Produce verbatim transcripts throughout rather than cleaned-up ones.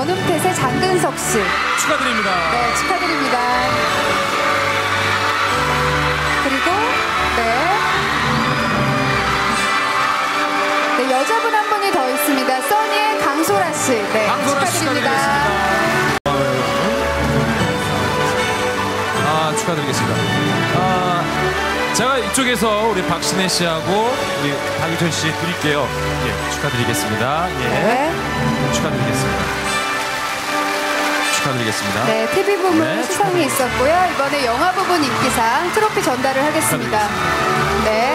원음텟의 장근석 씨. 축하드립니다. 네, 축하드립니다. 그리고 네. 네, 여자분 한 분이 더 있습니다. 써니의 강소라 씨. 네, 강소라 씨 축하드립니다. 아, 축하드리겠습니다. 아, 제가 이쪽에서 우리 박신혜 씨하고 우리 박유천 씨 드릴게요. 예, 축하드리겠습니다. 예, 네. 축하드리겠습니다. 축하드리겠습니다. 네, 티비 부문 네, 수상이 있었고요. 이번에 영화 부분 인기상 트로피 전달을 하겠습니다. 네.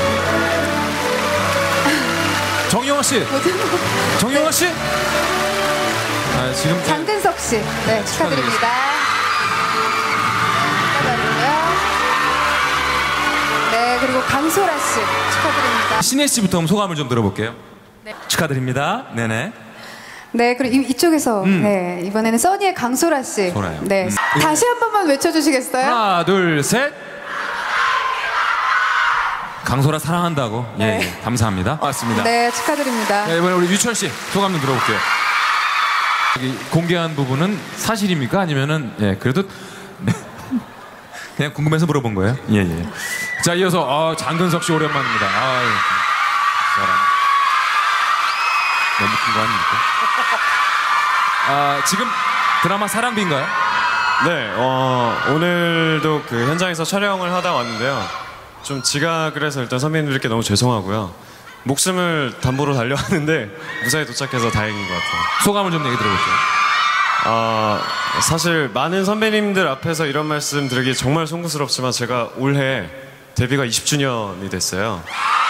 정영화 씨. 정영화 씨. 아, 지금 장근석 씨. 네, 축하드립니다. 축하드리고요. 네, 그리고 강소라 씨 축하드립니다. 신혜 씨부터 소감을 좀 들어볼게요. 네. 축하드립니다. 네네. 네, 그리고 이, 이쪽에서 음. 네, 이번에는 써니의 강소라 씨. 소라요. 네, 음. 다시 한 번만 외쳐주시겠어요? 하나, 둘, 셋. 강소라 사랑한다고. 네. 예, 예, 감사합니다. 맞습니다. 네, 축하드립니다. 네, 이번에 우리 유천 씨 소감 좀 들어볼게요. 여기 공개한 부분은 사실입니까? 아니면은 예, 그래도 네. 그냥 궁금해서 물어본 거예요. 예, 예. 자, 이어서 아, 장근석 씨 오랜만입니다. 아, 사람 너무 큰 거 아닙니까? 아, 지금 드라마 사랑비인가요? 네, 어, 오늘도 그 현장에서 촬영을 하다 왔는데요. 좀 지각을 해서 일단 선배님들께 너무 죄송하고요. 목숨을 담보로 달려왔는데 무사히 도착해서 다행인 것 같아요. 소감을 좀 얘기 들어볼게요. 어, 사실 많은 선배님들 앞에서 이런 말씀 드리기 정말 송구스럽지만 제가 올해 데뷔가 이십 주년이 됐어요.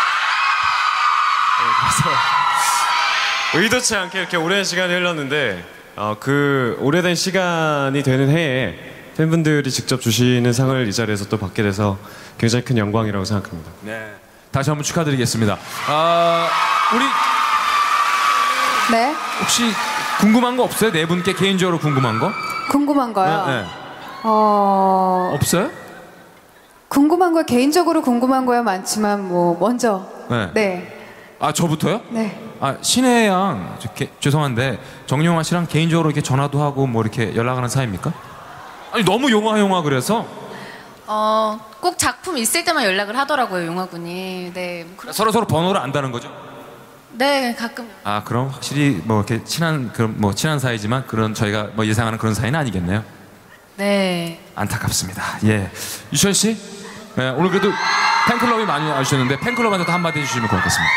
네, 그래서 의도치 않게 이렇게 오랜 시간이 흘렀는데 어, 그 오래된 시간이 되는 해에 팬분들이 직접 주시는 상을 이 자리에서 또 받게 돼서 굉장히 큰 영광이라고 생각합니다. 네, 다시 한번 축하드리겠습니다. 아, 우리 네, 혹시 궁금한 거 없어요? 네 분께 개인적으로 궁금한 거? 궁금한 거요. 네, 네. 어, 없어요? 궁금한 거 개인적으로 궁금한 거야 많지만 뭐 먼저. 네. 네. 아, 저부터요? 네. 아, 신혜 양, 저, 개, 죄송한데 정영화 씨랑 개인적으로 이렇게 전화도 하고 뭐 이렇게 연락하는 사이입니까? 아니, 너무 용화 용화 그래서. 어, 꼭 작품 있을 때만 연락을 하더라고요, 용화군이. 네. 그럼- 서로 서로 번호를 안다는 거죠? 네, 가끔. 아, 그럼 확실히 뭐 이렇게 친한 그런 뭐 친한 사이지만 그런 저희가 뭐 예상하는 그런 사이는 아니겠네요. 네. 안타깝습니다. 예, 유천 씨, 네, 오늘 그래도 팬클럽이 많이 와주셨는데 팬클럽한테도 한마디 해주시면 고맙겠습니다.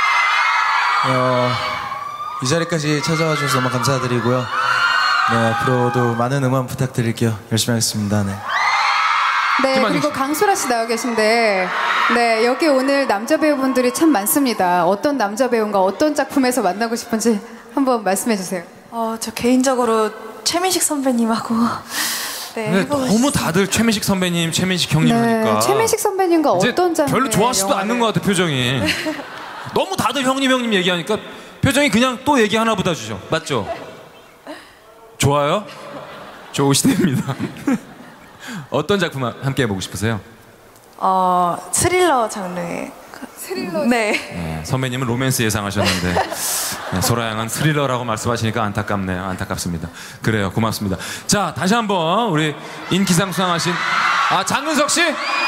어, 이 자리까지 찾아와 주셔서 너무 감사드리고요. 네, 앞으로도 많은 응원 부탁드릴게요. 열심히 하겠습니다. 네. 네, 김한중 그리고 씨. 강소라 씨 나와 계신데, 네, 여기 오늘 남자 배우분들이 참 많습니다. 어떤 남자 배우인가, 어떤 작품에서 만나고 싶은지 한번 말씀해 주세요. 어, 저 개인적으로 최민식 선배님하고 네, 근데 해보고 너무 싶- 다들 최민식 선배님, 최민식 형님 하니까 네, 최민식 선배님과 이제 어떤 장면? 별로 좋아하지도 않는 것 같아 표정이. 너무 다들 형님 형님 얘기하니까 표정이 그냥 또 얘기 하나 보다 주죠. 맞죠? 좋아요? 좋으시답니다. 어떤 작품 함께 해보고 싶으세요? 어, 스릴러 장르의 스릴러. 네. 네, 선배님은 로맨스 예상하셨는데 네, 소라 양은 스릴러라고 말씀하시니까 안타깝네요. 안타깝습니다. 그래요. 고맙습니다. 자, 다시 한번 우리 인기상 수상하신 아, 장근석 씨.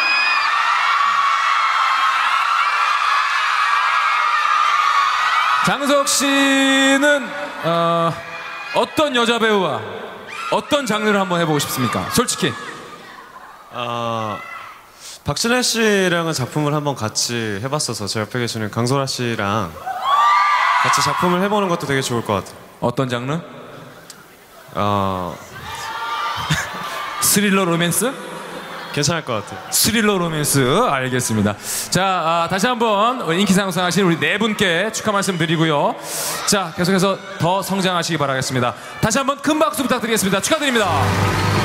장근석 씨는 어, 어떤 여자 배우와 어떤 장르를 한번 해보고 싶습니까? 솔직히. 어, 박신혜 씨랑은 작품을 한번 같이 해봤어서 제 옆에 계시는 강소라 씨랑 같이 작품을 해보는 것도 되게 좋을 것 같아요. 어떤 장르? 어, 스릴러 로맨스? 괜찮을 것 같아요. 스릴러 로맨스 알겠습니다. 자, 아, 다시 한번 인기상 수상하신 우리 네 분께 축하 말씀 드리고요. 자, 계속해서 더 성장하시기 바라겠습니다. 다시 한번 큰 박수 부탁드리겠습니다. 축하드립니다.